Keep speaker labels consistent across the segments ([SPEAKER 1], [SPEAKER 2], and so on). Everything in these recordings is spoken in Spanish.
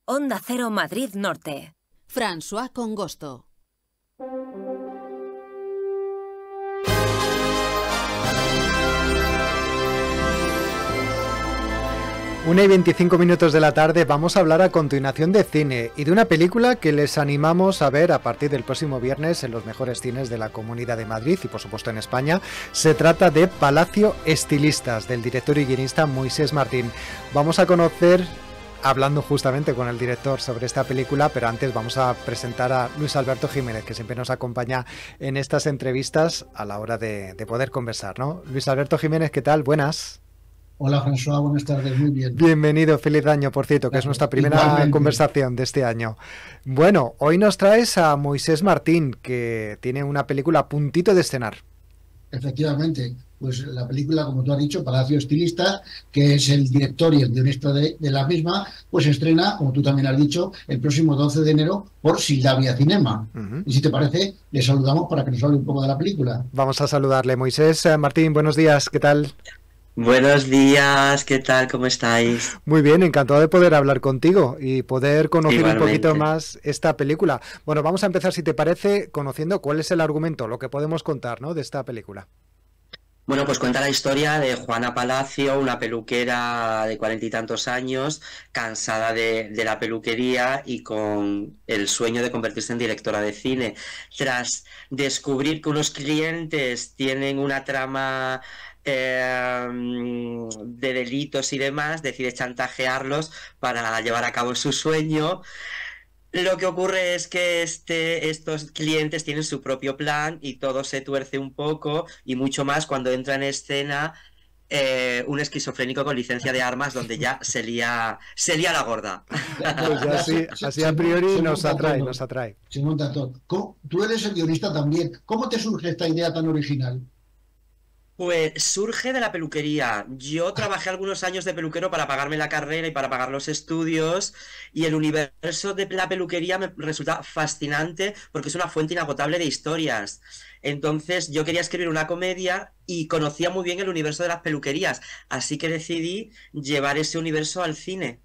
[SPEAKER 1] Onda Cero Madrid Norte.
[SPEAKER 2] François Congosto.
[SPEAKER 3] 1:25 de la tarde vamos a hablar a continuación de cine y de una película que les animamos a ver a partir del próximo viernes en los mejores cines de la Comunidad de Madrid y por supuesto en España. Se trata de Palacio Estilistas, del director y guionista Moisés Martín. Vamos a conocer, hablando justamente con el director sobre esta película, pero antes vamos a presentar a Luis Alberto Jiménez, que siempre nos acompaña en estas entrevistas a la hora de poder conversar, ¿no? Luis Alberto Jiménez, ¿qué tal? Buenas.
[SPEAKER 4] Hola François, buenas tardes, muy bien.
[SPEAKER 3] Bienvenido, feliz año, por cierto, que es nuestra primera
[SPEAKER 4] Igualmente.
[SPEAKER 3] Conversación de este año. Bueno, hoy nos traes a Moisés Martín, que tiene una película a puntito de estrenar.
[SPEAKER 4] Efectivamente, pues la película, como tú has dicho, Palacio Estilistas, que es el director y el guionista de la misma, pues estrena, como tú también has dicho, el próximo 12 de enero por Sildavia Cinema. Y si te parece, le saludamos para que nos hable un poco de la película.
[SPEAKER 3] Vamos a saludarle. Moisés Martín, buenos días, ¿qué tal?
[SPEAKER 5] Buenos días, ¿qué tal? ¿Cómo estáis?
[SPEAKER 3] Muy bien, encantado de poder hablar contigo y poder conocer
[SPEAKER 5] Igualmente.
[SPEAKER 3] un poquito más esta película. Bueno, vamos a empezar, si te parece, conociendo cuál es el argumento, lo que podemos contar, ¿no?, de esta película.
[SPEAKER 5] Bueno, pues cuenta la historia de Juana Palacio, una peluquera de 40 y tantos años, cansada de la peluquería y con el sueño de convertirse en directora de cine. Tras descubrir que unos clientes tienen una trama de delitos y demás, decide chantajearlos para llevar a cabo su sueño. Lo que ocurre es que estos clientes tienen su propio plan y todo se tuerce un poco, y mucho más cuando entra en escena un esquizofrénico con licencia de armas, donde ya se lía la gorda.
[SPEAKER 3] Pues ya así a priori nos atrae.
[SPEAKER 4] Se monta todo. Tú eres el guionista también. ¿Cómo te surge esta idea tan original?
[SPEAKER 5] Pues surge de la peluquería. Yo trabajé algunos años de peluquero para pagarme la carrera y para pagar los estudios, y el universo de la peluquería me resulta fascinante porque es una fuente inagotable de historias. Entonces yo quería escribir una comedia y conocía muy bien el universo de las peluquerías, así que decidí llevar ese universo al cine.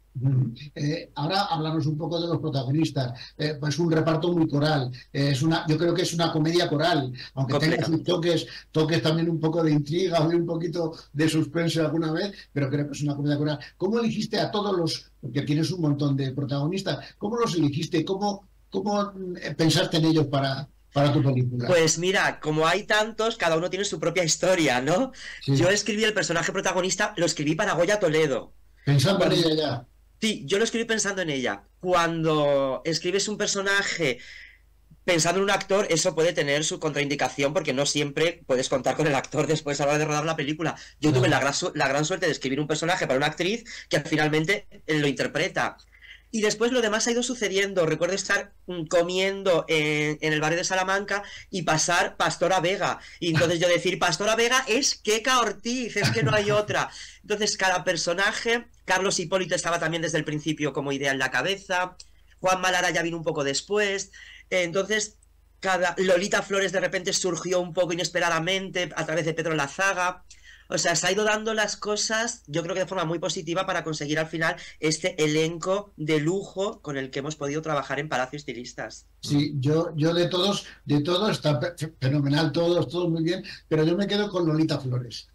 [SPEAKER 4] Ahora háblanos un poco de los protagonistas. Pues un reparto muy coral. Yo creo que es una comedia coral, aunque tenga sus toques también un poco de intriga o un poquito de suspense alguna vez, pero creo que es una comedia coral. ¿Cómo elegiste a todos porque tienes un montón de protagonistas, cómo los elegiste? ¿Cómo pensaste en ellos para tu película?
[SPEAKER 5] Pues mira, como hay tantos, cada uno tiene su propia historia, ¿no?
[SPEAKER 4] Sí.
[SPEAKER 5] Yo escribí el personaje protagonista, lo escribí para Goya Toledo.
[SPEAKER 4] Pensando en ella ya.
[SPEAKER 5] Sí, yo lo escribí pensando en ella. Cuando escribes un personaje pensando en un actor, eso puede tener su contraindicación, porque no siempre puedes contar con el actor después a la hora de rodar la película. Yo tuve la gran suerte de escribir un personaje para una actriz que finalmente lo interpreta. Y después lo demás ha ido sucediendo. Recuerdo estar comiendo en el barrio de Salamanca y pasar Pastora Vega. Y entonces yo decir, Pastora Vega es Keka Ortiz, es que no hay otra. Entonces cada personaje, Carlos Hipólito estaba también desde el principio como idea en la cabeza, Juan Malara ya vino un poco después. Entonces Lolita Flores de repente surgió un poco inesperadamente a través de Pedro Lazaga. O sea, se ha ido dando las cosas, yo creo que de forma muy positiva, para conseguir al final este elenco de lujo con el que hemos podido trabajar en Palacio Estilistas.
[SPEAKER 4] Sí, yo de todos está fenomenal, todos muy bien, pero yo me quedo con Lolita Flores.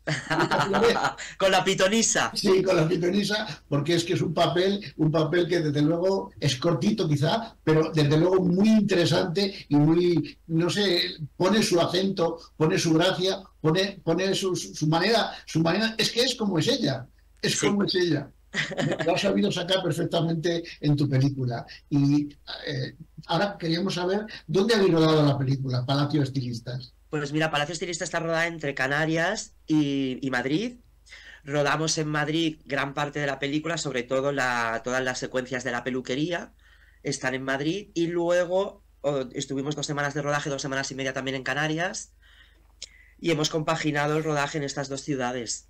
[SPEAKER 5] Con la pitonisa.
[SPEAKER 4] Sí, con la pitonisa, porque es que es un papel que desde luego es cortito quizá, pero desde luego muy interesante y muy, no sé, pone su acento, pone su gracia, pone su manera, es que es como es ella, como es ella. Lo has sabido sacar perfectamente en tu película. Y ahora queríamos saber dónde habéis rodado la película, Palacio Estilistas.
[SPEAKER 5] Pues mira, Palacio Estilista está rodada entre Canarias y Madrid. Rodamos en Madrid gran parte de la película, sobre todo todas las secuencias de la peluquería están en Madrid, y luego estuvimos 2 semanas de rodaje, 2 semanas y media también en Canarias, y hemos compaginado el rodaje en estas 2 ciudades.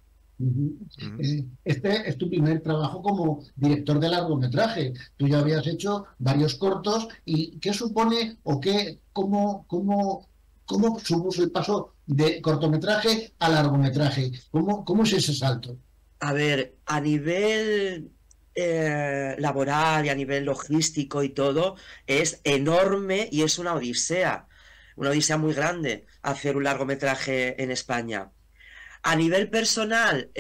[SPEAKER 4] Este es tu primer trabajo como director de largometraje. Tú ya habías hecho varios cortos. ¿Y qué supone o cómo supuso el paso de cortometraje a largometraje? ¿Cómo es ese salto?
[SPEAKER 5] A ver, a nivel laboral y a nivel logístico y todo, es enorme y es una odisea muy grande hacer un largometraje en España. A nivel personal,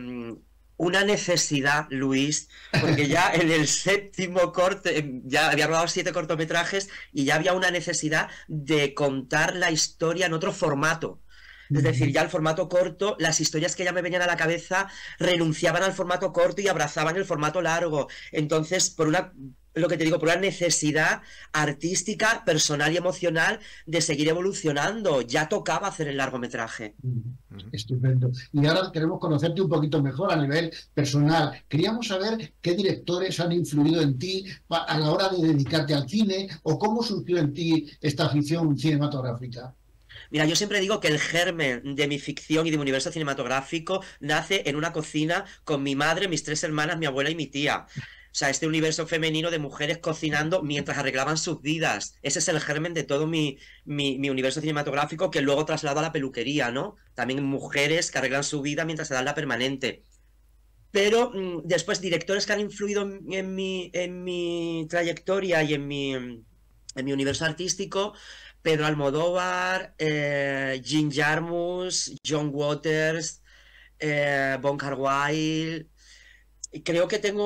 [SPEAKER 5] una necesidad, Luis, porque ya en el séptimo corte, ya había rodado 7 cortometrajes y ya había una necesidad de contar la historia en otro formato. Es decir, ya el formato corto, las historias que ya me venían a la cabeza renunciaban al formato corto y abrazaban el formato largo. Entonces, lo que te digo, por una necesidad artística, personal y emocional de seguir evolucionando, ya tocaba hacer el largometraje.
[SPEAKER 4] Estupendo. Y ahora queremos conocerte un poquito mejor a nivel personal. Queríamos saber qué directores han influido en ti a la hora de dedicarte al cine, o cómo surgió en ti esta afición cinematográfica.
[SPEAKER 5] Mira, yo siempre digo que el germen de mi ficción y de mi universo cinematográfico nace en una cocina con mi madre, mis 3 hermanas, mi abuela y mi tía. O sea, este universo femenino de mujeres cocinando mientras arreglaban sus vidas. Ese es el germen de todo mi universo cinematográfico, que luego traslado a la peluquería, ¿no? También mujeres que arreglan su vida mientras se dan la permanente. Pero después, directores que han influido en mi trayectoria y en mi universo artístico: Pedro Almodóvar, Jim Jarmusch, John Waters, Wong Kar-wai. Creo que tengo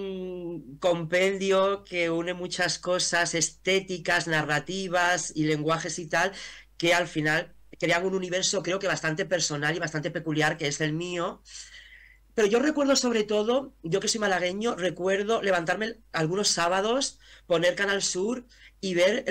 [SPEAKER 5] un compendio que une muchas cosas estéticas, narrativas y lenguajes y tal, que al final crean un universo, creo que bastante personal y bastante peculiar, que es el mío. Pero yo recuerdo, sobre todo, yo que soy malagueño, recuerdo levantarme algunos sábados, poner Canal Sur y ver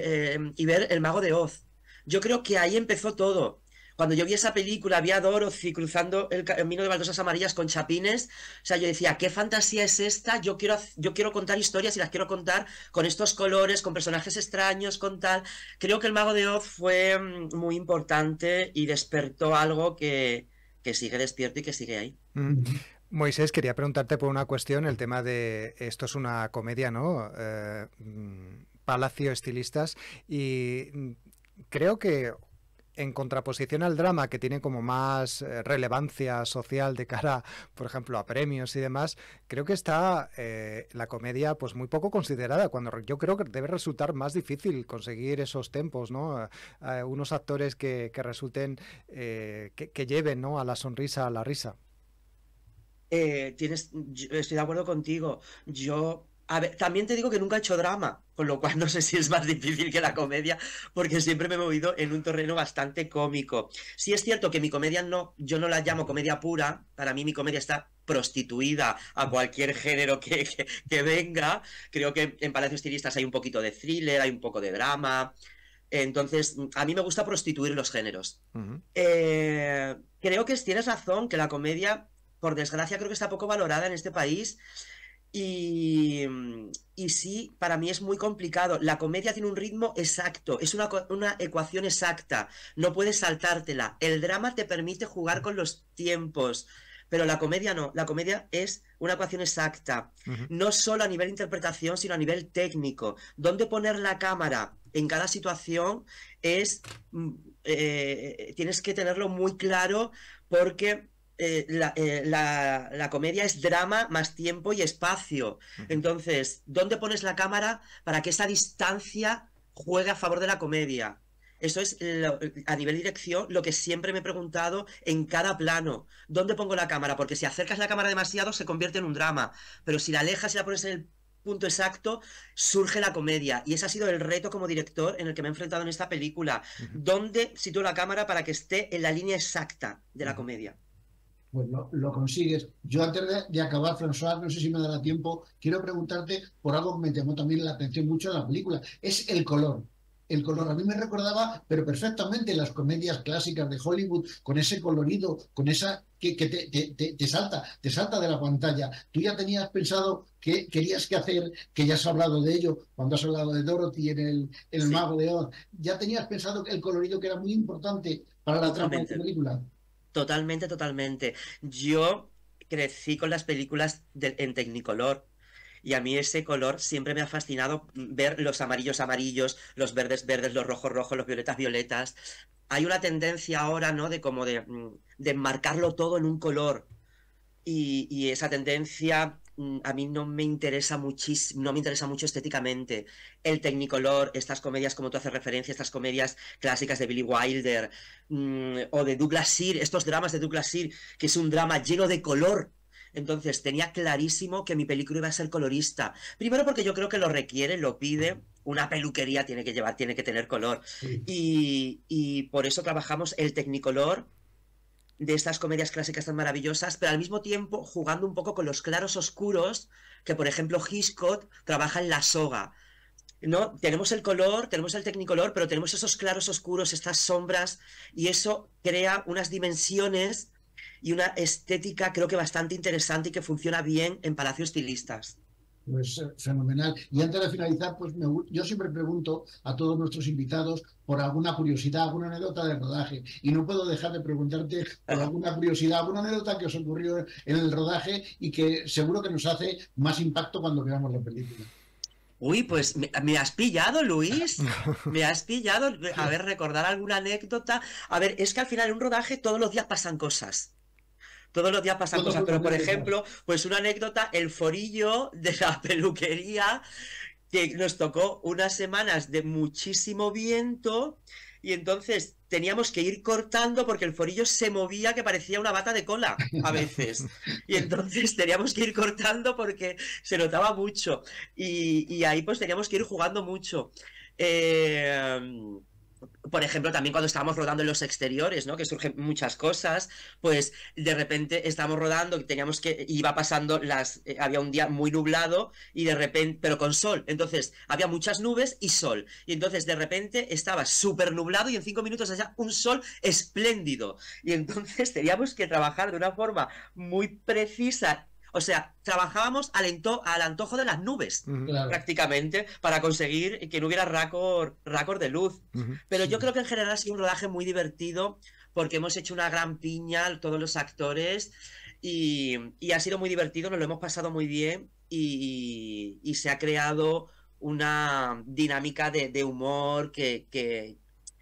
[SPEAKER 5] y ver El Mago de Oz. Yo creo que ahí empezó todo. Cuando yo vi esa película, vi a Dorothy cruzando el camino de baldosas amarillas con chapines. O sea, yo decía, ¿qué fantasía es esta? Yo quiero contar historias y las quiero contar con estos colores, con personajes extraños, con tal. Creo que El Mago de Oz fue muy importante y despertó algo que sigue despierto y que sigue ahí.
[SPEAKER 3] Moisés, quería preguntarte por una cuestión, el tema de, esto es una comedia, ¿no? Palacio Estilistas, y creo que en contraposición al drama, que tiene como más relevancia social de cara, por ejemplo, a premios y demás, creo que está la comedia pues muy poco considerada, cuando yo creo que debe resultar más difícil conseguir esos tempos, ¿no? Unos actores que resulten, que lleven, ¿no?, a la sonrisa, a la risa.
[SPEAKER 5] Estoy de acuerdo contigo. A ver, también te digo que nunca he hecho drama, con lo cual no sé si es más difícil que la comedia, porque siempre me he movido en un terreno bastante cómico. Sí es cierto que mi comedia yo no la llamo comedia pura. Para mí mi comedia está prostituida a cualquier género que venga. Creo que en Palacio Estilistas hay un poquito de thriller, hay un poco de drama. Entonces, a mí me gusta prostituir los géneros. Creo que tienes razón, que la comedia, por desgracia, creo que está poco valorada en este país. Y sí, para mí es muy complicado. La comedia tiene un ritmo exacto, es una ecuación exacta, no puedes saltártela. El drama te permite jugar con los tiempos, pero la comedia no. La comedia es una ecuación exacta, no solo a nivel interpretación, sino a nivel técnico. Dónde poner la cámara en cada situación tienes que tenerlo muy claro, porque la comedia es drama más tiempo y espacio. Entonces, ¿dónde pones la cámara para que esa distancia juegue a favor de la comedia? Eso es, a nivel dirección, lo que siempre me he preguntado en cada plano. ¿Dónde pongo la cámara? Porque si acercas la cámara demasiado, se convierte en un drama. Pero si la alejas y la pones en el punto exacto, surge la comedia. Y ese ha sido el reto como director en el que me he enfrentado en esta película. ¿Dónde sitúo la cámara para que esté en la línea exacta de la comedia?
[SPEAKER 4] Pues lo consigues. Yo, antes de acabar, François, no sé si me dará tiempo, quiero preguntarte por algo que me llamó también la atención mucho en la película. Es el color. El color a mí me recordaba, pero perfectamente, las comedias clásicas de Hollywood, con ese colorido, con esa que te salta de la pantalla. Tú ya tenías pensado qué querías que hacer, que ya has hablado de ello cuando has hablado de Dorothy en el Mago de Oz. Ya tenías pensado que el colorido, que era muy importante para la trama de la película.
[SPEAKER 5] Totalmente, totalmente. Yo crecí con las películas en Technicolor, y a mí ese color siempre me ha fascinado, ver los amarillos amarillos, los verdes verdes, los rojos rojos, los violetas violetas. Hay una tendencia ahora, ¿no?, de marcarlo todo en un color, y esa tendencia a mí no me interesa muchísimo, no me interesa mucho estéticamente. El Technicolor, estas comedias, como tú haces referencia, estas comedias clásicas de Billy Wilder, o de Douglas Sirk, estos dramas de Douglas Sirk, que es un drama lleno de color. Entonces tenía clarísimo que mi película iba a ser colorista. Primero porque yo creo que lo requiere, lo pide. Una peluquería tiene que tener color.
[SPEAKER 4] Sí.
[SPEAKER 5] Y por eso trabajamos el Technicolor de estas comedias clásicas tan maravillosas, pero al mismo tiempo jugando un poco con los claros oscuros, que por ejemplo Hitchcock trabaja en La Soga, ¿no? Tenemos el color, tenemos el Technicolor, pero tenemos esos claros oscuros, estas sombras, y eso crea unas dimensiones y una estética creo que bastante interesante y que funciona bien en Palacio Estilistas.
[SPEAKER 4] Pues fenomenal. Y antes de finalizar, pues yo siempre pregunto a todos nuestros invitados por alguna curiosidad, alguna anécdota del rodaje. Y no puedo dejar de preguntarte por alguna curiosidad, alguna anécdota que os ocurrió en el rodaje y que seguro que nos hace más impacto cuando veamos la película.
[SPEAKER 5] Uy, pues me has pillado, Luis. Me has pillado. A ver, recordar alguna anécdota. A ver, es que al final en un rodaje todos los días pasan cosas. Todos los días pasan cosas, pero por ejemplo, pues una anécdota, el forillo de la peluquería, que nos tocó unas semanas de muchísimo viento y entonces teníamos que ir cortando porque el forillo se movía que parecía una bata de cola a veces. Y entonces teníamos que ir cortando porque se notaba mucho. Y ahí pues teníamos que ir jugando mucho. Por ejemplo, también cuando estábamos rodando en los exteriores, ¿no? Que surgen muchas cosas, pues de repente estábamos rodando y teníamos que, iba pasando había un día muy nublado y de repente, pero con sol, entonces había muchas nubes y sol, y entonces de repente estaba súper nublado y en 5 minutos hacía un sol espléndido, y entonces teníamos que trabajar de una forma muy precisa. O sea, trabajábamos al antojo de las nubes,
[SPEAKER 4] Claro.
[SPEAKER 5] prácticamente, para conseguir que no hubiera racor de luz. Pero yo creo que en general ha sido un rodaje muy divertido, porque hemos hecho una gran piña, todos los actores, y ha sido muy divertido, nos lo hemos pasado muy bien, y se ha creado una dinámica de humor que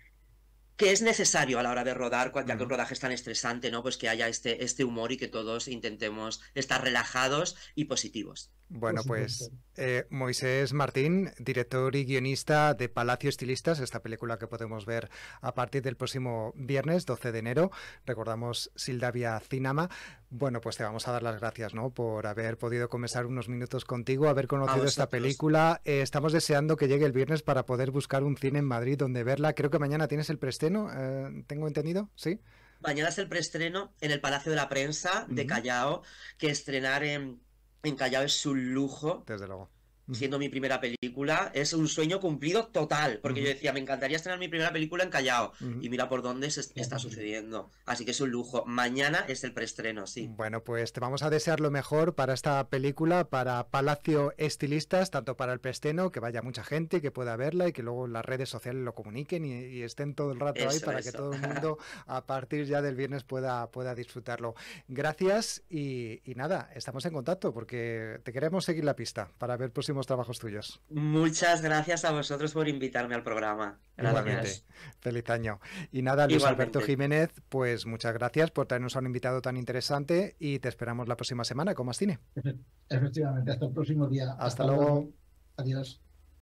[SPEAKER 5] es necesario a la hora de rodar, ya que un rodaje es tan estresante, ¿no? Pues que haya este humor y que todos intentemos estar relajados y positivos.
[SPEAKER 3] Bueno, pues Moisés Martín, director y guionista de Palacio Estilistas, esta película que podemos ver a partir del próximo viernes 12 de enero. Recordamos Sildavia Cinema. Bueno, pues te vamos a dar las gracias, ¿no? Por haber podido conversar unos minutos contigo, haber conocido esta película. Estamos deseando que llegue el viernes para poder buscar un cine en Madrid donde verla. Creo que mañana tienes el preestreno, ¿tengo entendido? ¿Sí?
[SPEAKER 5] Mañana es el preestreno en el Palacio de la Prensa de Callao, que estrenar en Callao es un lujo.
[SPEAKER 3] Desde luego.
[SPEAKER 5] Siendo mi primera película, es un sueño cumplido total, porque yo decía, me encantaría estrenar mi primera película en Callao, y mira por dónde está sucediendo, así que es un lujo. Mañana es el preestreno, sí.
[SPEAKER 3] Bueno, pues te vamos a desear lo mejor para esta película, para Palacio Estilistas, tanto para el preestreno, que vaya mucha gente, que pueda verla y que luego las redes sociales lo comuniquen y estén todo el rato ahí para que todo el mundo a partir ya del viernes pueda disfrutarlo. Gracias y nada, estamos en contacto porque te queremos seguir la pista para ver próximos trabajos tuyos.
[SPEAKER 5] Muchas gracias a vosotros por invitarme al programa. Gracias.
[SPEAKER 3] Igualmente. Feliz año. Y nada, Luis Alberto Jiménez, pues muchas gracias por traernos a un invitado tan interesante y te esperamos la próxima semana con más cine.
[SPEAKER 4] Efectivamente, hasta el próximo día.
[SPEAKER 3] Hasta luego.
[SPEAKER 4] Adiós.